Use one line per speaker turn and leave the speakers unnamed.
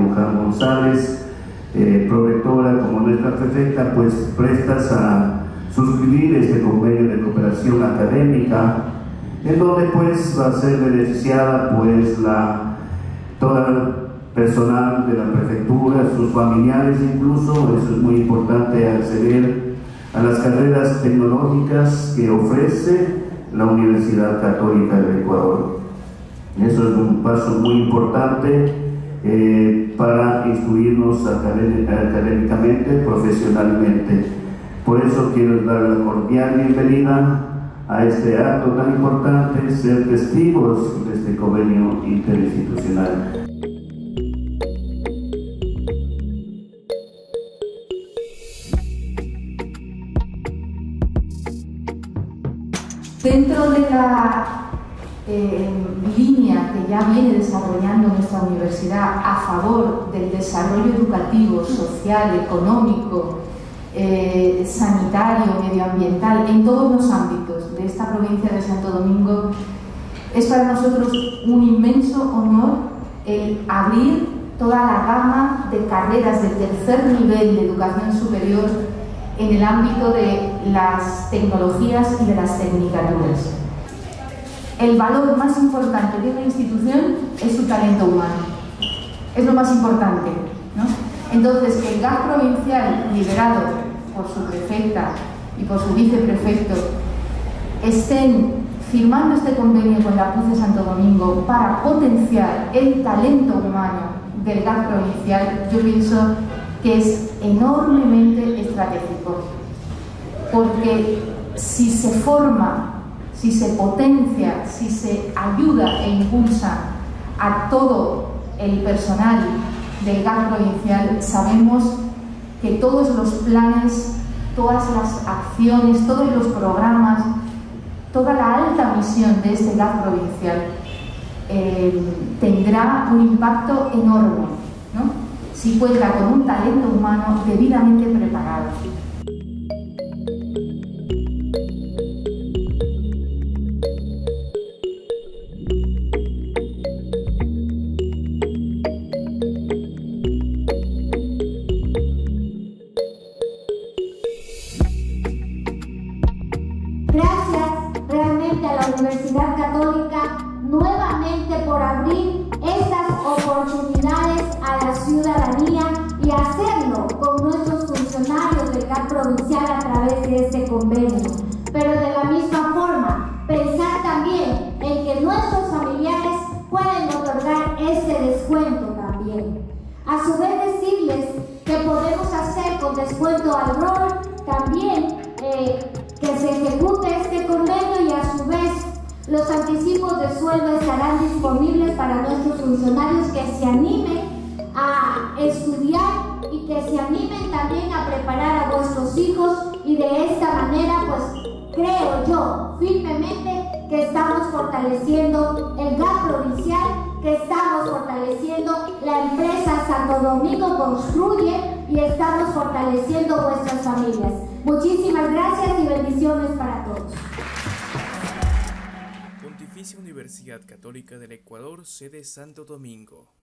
Luján González, prorectora como nuestra prefecta, pues prestas a suscribir este convenio de cooperación académica, en donde pues va a ser beneficiada pues toda el personal de la prefectura, sus familiares incluso. Eso es muy importante, acceder a las carreras tecnológicas que ofrece la Universidad Católica del Ecuador. Eso es un paso muy importante para instruirnos académicamente, profesionalmente. Por eso quiero dar la cordial bienvenida a este acto tan importante, ser testigos de este convenio interinstitucional.
Dentro de la línea que ya viene desarrollando nuestra universidad a favor del desarrollo educativo, social, económico, sanitario, medioambiental, en todos los ámbitos de esta provincia de Santo Domingo, es para nosotros un inmenso honor el abrir toda la gama de carreras de tercer nivel de educación superior en el ámbito de las tecnologías y de las tecnicaturas. El valor más importante de una institución es su talento humano. Es lo más importante, ¿no? Entonces, que el GAC provincial, liderado por su prefecta y por su viceprefecto, estén firmando este convenio con la PUCE Santo Domingo para potenciar el talento humano del GAC provincial, yo pienso que es enormemente estratégico, porque si se forma, si se potencia, si se ayuda e impulsa a todo el personal del GAC provincial, sabemos que todos los planes, todas las acciones, todos los programas, toda la alta misión de este GAC provincial tendrá un impacto enorme, ¿no?, si cuenta con un talento humano debidamente preparado.
Gracias realmente a la Universidad Católica nuevamente por abrir estas oportunidades a la ciudadanía y hacerlo con nuestros funcionarios del GAC provincial a través de este convenio. Pero de la misma forma, pensar también en que nuestros familiares pueden otorgar este descuento también. A su vez decirles que podemos hacer con descuento al rol también que se ejecute este convenio, y a su vez los anticipos de sueldo estarán disponibles para nuestros funcionarios que se animen a estudiar y que se animen también a preparar a vuestros hijos, y de esta manera pues creo yo firmemente que estamos fortaleciendo el GAC provincial, que estamos fortaleciendo la empresa Santo Domingo Construye y estamos fortaleciendo vuestras familias. Muchísimas gracias y bendiciones para todos.
Pontificia Universidad Católica del Ecuador, sede Santo Domingo.